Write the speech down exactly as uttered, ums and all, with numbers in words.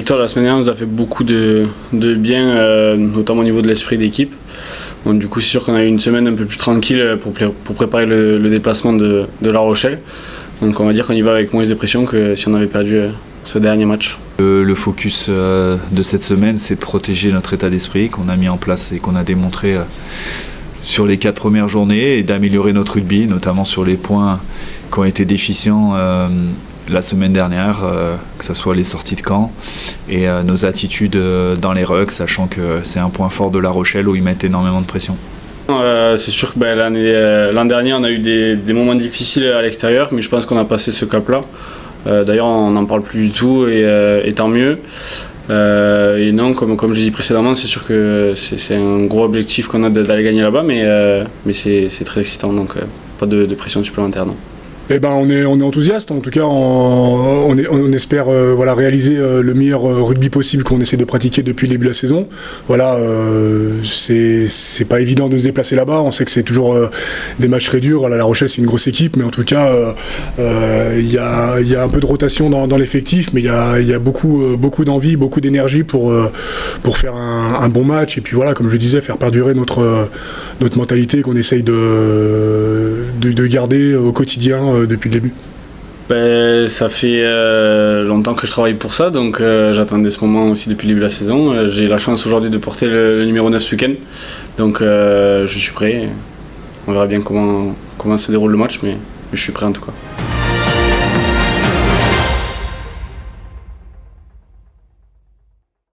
victoire de la semaine dernière nous a fait beaucoup de, de bien, euh, notamment au niveau de l'esprit d'équipe. Donc, du coup, c'est sûr qu'on a eu une semaine un peu plus tranquille pour, pour préparer le, le déplacement de, de La Rochelle. Donc on va dire qu'on y va avec moins de pression que si on avait perdu euh, ce dernier match. Le, le focus euh, de cette semaine, c'est de protéger notre état d'esprit qu'on a mis en place et qu'on a démontré euh, sur les quatre premières journées et d'améliorer notre rugby, notamment sur les points qui ont été déficients euh, la semaine dernière, euh, que ce soit les sorties de camp et euh, nos attitudes euh, dans les rucks, sachant que c'est un point fort de La Rochelle où ils mettent énormément de pression. Euh, c'est sûr que ben, l'année euh, l'an dernier on a eu des, des moments difficiles à l'extérieur, mais je pense qu'on a passé ce cap là. Euh, D'ailleurs on n'en parle plus du tout et, euh, et tant mieux. Euh, et non, comme, comme j'ai dit précédemment, c'est sûr que c'est un gros objectif qu'on a d'aller gagner là-bas, mais, euh, mais c'est très excitant, donc euh, pas de, de pression supplémentaire. Non. Eh ben, on est, on est enthousiaste, en tout cas on, on, est, on espère euh, voilà, réaliser euh, le meilleur euh, rugby possible qu'on essaie de pratiquer depuis le début de la saison. Voilà, euh, c'est pas évident de se déplacer là-bas, on sait que c'est toujours euh, des matchs très durs. Voilà, La Rochelle c'est une grosse équipe, mais en tout cas il euh, euh, y, a, y a un peu de rotation dans, dans l'effectif, mais il y a, y a beaucoup, euh, beaucoup d'envie, beaucoup d'énergie pour, euh, pour faire un, un bon match, et puis voilà, comme je le disais, faire perdurer notre, euh, notre mentalité qu'on essaye de, de, de garder au quotidien euh, depuis le début. Ben, ça fait euh, longtemps que je travaille pour ça, donc euh, j'attendais ce moment aussi depuis le début de la saison. Euh, J'ai la chance aujourd'hui de porter le, le numéro neuf ce week-end, donc euh, je suis prêt. On verra bien comment, comment se déroule le match, mais, mais je suis prêt en tout cas.